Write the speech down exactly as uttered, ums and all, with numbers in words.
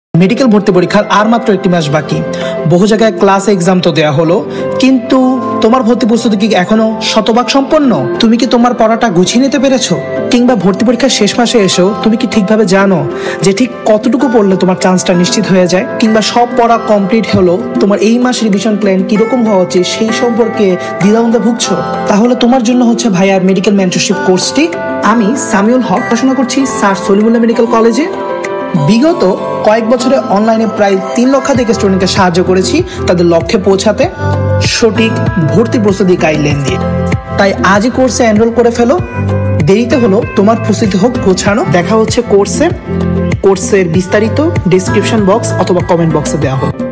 Medical ভর্তি পরীক্ষার আর মাত্র একটি মাস বাকি। বহু জায়গায় ক্লাস এক্সাম তো দেওয়া হলো, কিন্তু তোমার ভর্তি প্রস্তুতি কি এখনো শতভাগ সম্পন্ন? তুমি কি তোমার পড়াটা গুছিয়ে নিতে পেরেছো? কিংবা ভর্তি পরীক্ষার শেষ মাসে এসেও তুমি কি ঠিকভাবে জানো যে ঠিক কতটুকু পড়লে তোমার চান্সটা নিশ্চিত হয়ে যায়? কিংবা সব পড়া কমপ্লিট হলো, তোমার এই মাস রিভিশন প্ল্যান কিরকম হওয়া উচিত সেই সম্পর্কে দ্বিধাদ্বন্দ্বে ভুগছো? তাহলে তোমার জন্য হচ্ছে ভাইয়ার মেডিকেল মেন্টরশিপ কোর্সটি। আমি সামিউল হক পড়াশোনা করছি স্যার সলিমুল্লাহ মেডিকেল কলেজে। বিগত কয়েক বছরে অনলাইনে প্রায় তিন লক্ষাধিক স্টুডেন্টকে সাহায্য করেছি তাদের লক্ষ্যে পৌঁছাতে সঠিক ভর্তি প্রস্তুতি গাইডলাইন দিয়ে। তাই আজই কোর্সে এনরোল করে ফেলো, দেরিতে হলো তোমার প্রস্তুতি হোক গোছানো। দেখা হচ্ছে কোর্সে। কোর্সের বিস্তারিত ডেসক্রিপশন বক্স অথবা কমেন্ট বক্সে দেওয়া হোক।